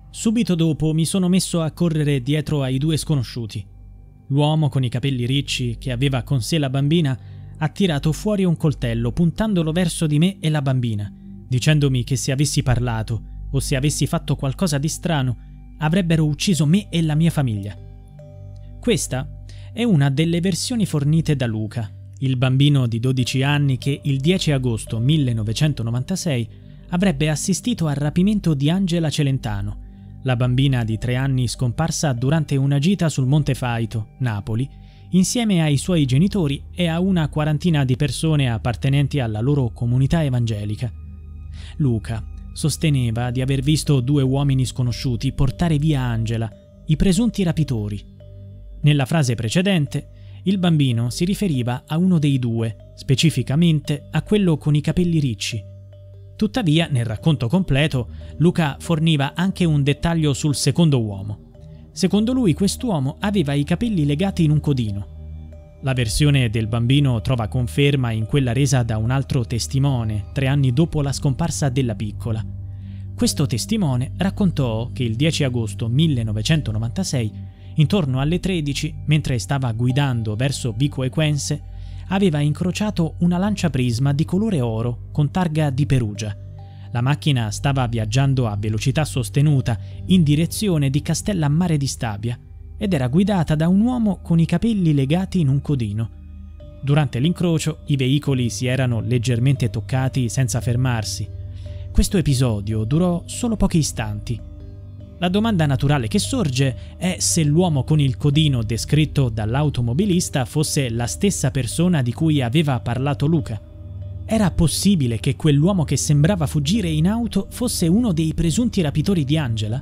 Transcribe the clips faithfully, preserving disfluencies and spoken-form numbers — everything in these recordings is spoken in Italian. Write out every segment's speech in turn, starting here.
Subito dopo mi sono messo a correre dietro ai due sconosciuti. L'uomo con i capelli ricci, che aveva con sé la bambina, ha tirato fuori un coltello puntandolo verso di me e la bambina, dicendomi che se avessi parlato o se avessi fatto qualcosa di strano avrebbero ucciso me e la mia famiglia. Questa è una delle versioni fornite da Luca, il bambino di dodici anni che il dieci agosto millenovecentonovantasei avrebbe assistito al rapimento di Angela Celentano, la bambina di tre anni scomparsa durante una gita sul Monte Faito, Napoli, insieme ai suoi genitori e a una quarantina di persone appartenenti alla loro comunità evangelica. Luca sosteneva di aver visto due uomini sconosciuti portare via Angela, i presunti rapitori. Nella frase precedente, il bambino si riferiva a uno dei due, specificamente a quello con i capelli ricci. Tuttavia, nel racconto completo, Luca forniva anche un dettaglio sul secondo uomo. Secondo lui, quest'uomo aveva i capelli legati in un codino. La versione del bambino trova conferma in quella resa da un altro testimone, tre anni dopo la scomparsa della piccola. Questo testimone raccontò che il dieci agosto millenovecentonovantasei, intorno alle tredici, mentre stava guidando verso Vico Equense, aveva incrociato una lanciaprisma di colore oro con targa di Perugia. La macchina stava viaggiando a velocità sostenuta in direzione di Castellammare di Stabia ed era guidata da un uomo con i capelli legati in un codino. Durante l'incrocio i veicoli si erano leggermente toccati senza fermarsi. Questo episodio durò solo pochi istanti. La domanda naturale che sorge è se l'uomo con il codino descritto dall'automobilista fosse la stessa persona di cui aveva parlato Luca. Era possibile che quell'uomo che sembrava fuggire in auto fosse uno dei presunti rapitori di Angela?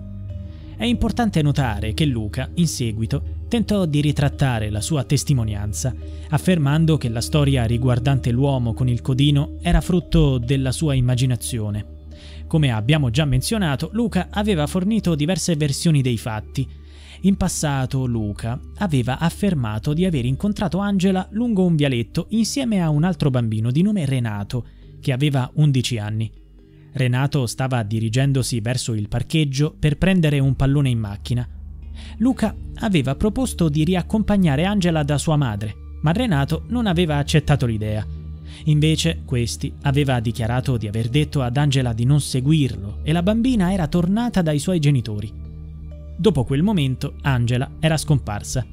È importante notare che Luca, in seguito, tentò di ritrattare la sua testimonianza, affermando che la storia riguardante l'uomo con il codino era frutto della sua immaginazione. Come abbiamo già menzionato, Luca aveva fornito diverse versioni dei fatti. In passato Luca aveva affermato di aver incontrato Angela lungo un vialetto insieme a un altro bambino di nome Renato, che aveva undici anni. Renato stava dirigendosi verso il parcheggio per prendere un pallone in macchina. Luca aveva proposto di riaccompagnare Angela da sua madre, ma Renato non aveva accettato l'idea. Invece, questi aveva dichiarato di aver detto ad Angela di non seguirlo e la bambina era tornata dai suoi genitori. Dopo quel momento, Angela era scomparsa.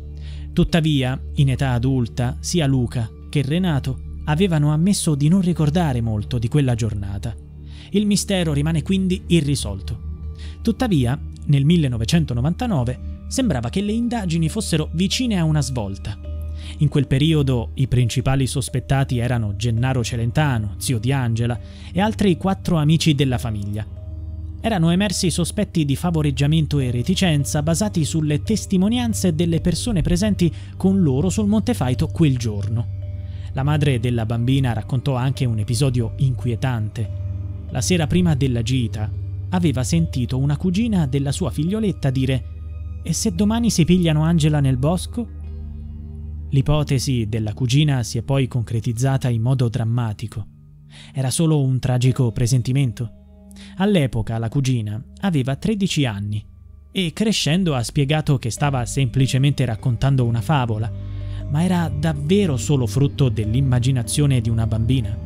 Tuttavia, in età adulta, sia Luca che Renato avevano ammesso di non ricordare molto di quella giornata. Il mistero rimane quindi irrisolto. Tuttavia, nel millenovecentonovantanove, sembrava che le indagini fossero vicine a una svolta. In quel periodo i principali sospettati erano Gennaro Celentano, zio di Angela, e altri quattro amici della famiglia. Erano emersi sospetti di favoreggiamento e reticenza basati sulle testimonianze delle persone presenti con loro sul Monte Faito quel giorno. La madre della bambina raccontò anche un episodio inquietante. La sera prima della gita aveva sentito una cugina della sua figlioletta dire «E se domani si pigliano Angela nel bosco?» L'ipotesi della cugina si è poi concretizzata in modo drammatico. Era solo un tragico presentimento. All'epoca la cugina aveva tredici anni e crescendo ha spiegato che stava semplicemente raccontando una favola, ma era davvero solo frutto dell'immaginazione di una bambina.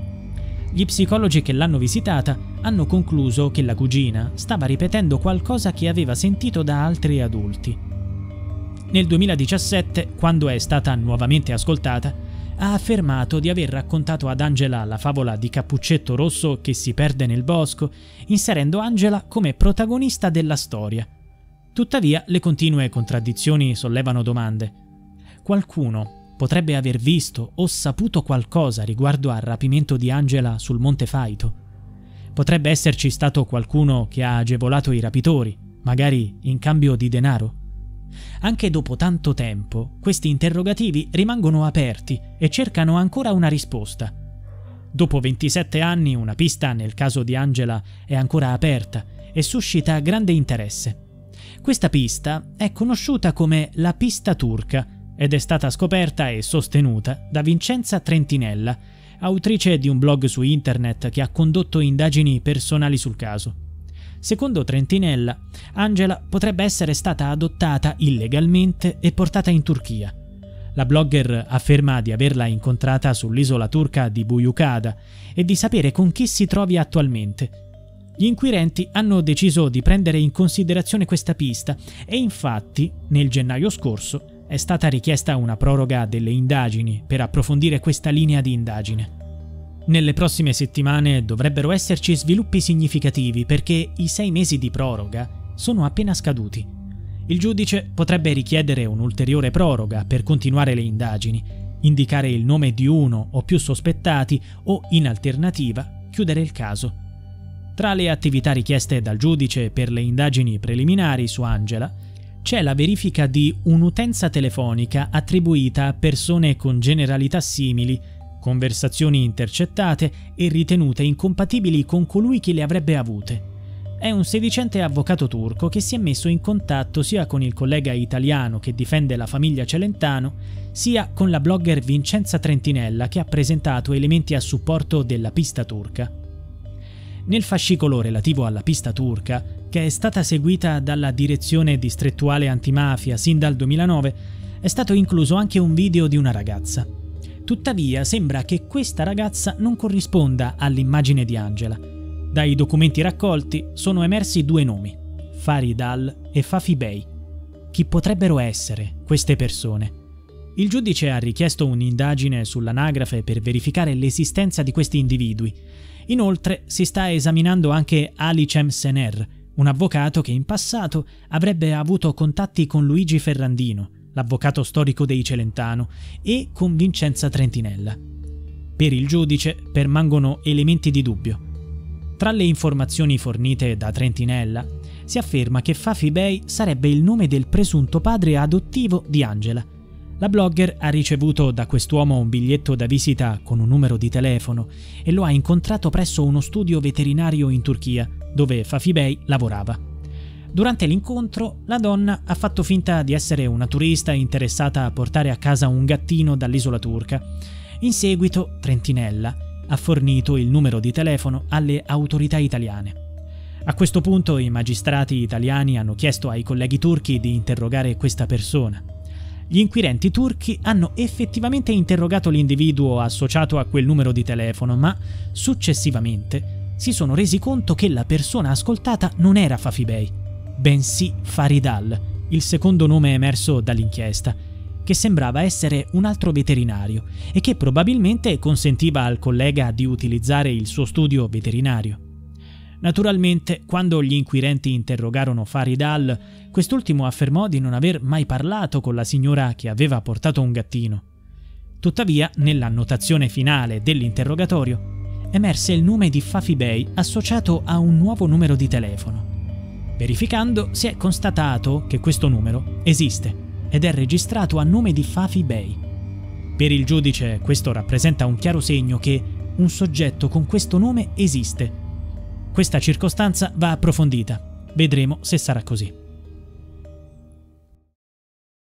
Gli psicologi che l'hanno visitata hanno concluso che la cugina stava ripetendo qualcosa che aveva sentito da altri adulti. Nel duemiladiciassette, quando è stata nuovamente ascoltata, ha affermato di aver raccontato ad Angela la favola di Cappuccetto Rosso che si perde nel bosco, inserendo Angela come protagonista della storia. Tuttavia, le continue contraddizioni sollevano domande. Qualcuno potrebbe aver visto o saputo qualcosa riguardo al rapimento di Angela sul Monte Faito. Potrebbe esserci stato qualcuno che ha agevolato i rapitori, magari in cambio di denaro. Anche dopo tanto tempo, questi interrogativi rimangono aperti e cercano ancora una risposta. Dopo ventisette anni, una pista nel caso di Angela è ancora aperta e suscita grande interesse. Questa pista è conosciuta come la pista turca ed è stata scoperta e sostenuta da Vincenza Trentinella, autrice di un blog su internet che ha condotto indagini personali sul caso. Secondo Trentinella, Angela potrebbe essere stata adottata illegalmente e portata in Turchia. La blogger afferma di averla incontrata sull'isola turca di Buyukada e di sapere con chi si trovi attualmente. Gli inquirenti hanno deciso di prendere in considerazione questa pista e infatti, nel gennaio scorso, è stata richiesta una proroga delle indagini per approfondire questa linea di indagine. Nelle prossime settimane dovrebbero esserci sviluppi significativi perché i sei mesi di proroga sono appena scaduti. Il giudice potrebbe richiedere un'ulteriore proroga per continuare le indagini, indicare il nome di uno o più sospettati o, in alternativa, chiudere il caso. Tra le attività richieste dal giudice per le indagini preliminari su Angela c'è la verifica di un'utenza telefonica attribuita a persone con generalità simili, conversazioni intercettate e ritenute incompatibili con colui che le avrebbe avute. È un sedicente avvocato turco che si è messo in contatto sia con il collega italiano che difende la famiglia Celentano, sia con la blogger Vincenza Trentinella che ha presentato elementi a supporto della pista turca. Nel fascicolo relativo alla pista turca, che è stata seguita dalla Direzione Distrettuale Antimafia sin dal duemilanove, è stato incluso anche un video di una ragazza. Tuttavia sembra che questa ragazza non corrisponda all'immagine di Angela. Dai documenti raccolti sono emersi due nomi, Farid Al e Fafi Bey. Chi potrebbero essere queste persone? Il giudice ha richiesto un'indagine sull'anagrafe per verificare l'esistenza di questi individui. Inoltre si sta esaminando anche Ali Cem Sener, un avvocato che in passato avrebbe avuto contatti con Luigi Ferrandino, l'avvocato storico dei Celentano, e con Vincenza Trentinella. Per il giudice permangono elementi di dubbio. Tra le informazioni fornite da Trentinella si afferma che Fafi Bey sarebbe il nome del presunto padre adottivo di Angela. La blogger ha ricevuto da quest'uomo un biglietto da visita con un numero di telefono e lo ha incontrato presso uno studio veterinario in Turchia, dove Fafi Bey lavorava. Durante l'incontro, la donna ha fatto finta di essere una turista interessata a portare a casa un gattino dall'isola turca. In seguito, Trentinella ha fornito il numero di telefono alle autorità italiane. A questo punto i magistrati italiani hanno chiesto ai colleghi turchi di interrogare questa persona. Gli inquirenti turchi hanno effettivamente interrogato l'individuo associato a quel numero di telefono, ma successivamente si sono resi conto che la persona ascoltata non era Fafi Bey, bensì Farid Al, il secondo nome emerso dall'inchiesta, che sembrava essere un altro veterinario e che probabilmente consentiva al collega di utilizzare il suo studio veterinario. Naturalmente, quando gli inquirenti interrogarono Farid Al, quest'ultimo affermò di non aver mai parlato con la signora che aveva portato un gattino. Tuttavia, nell'annotazione finale dell'interrogatorio, emerse il nome di Fafi Bey associato a un nuovo numero di telefono. Verificando, si è constatato che questo numero esiste ed è registrato a nome di Fafi Bey. Per il giudice questo rappresenta un chiaro segno che un soggetto con questo nome esiste. Questa circostanza va approfondita. Vedremo se sarà così.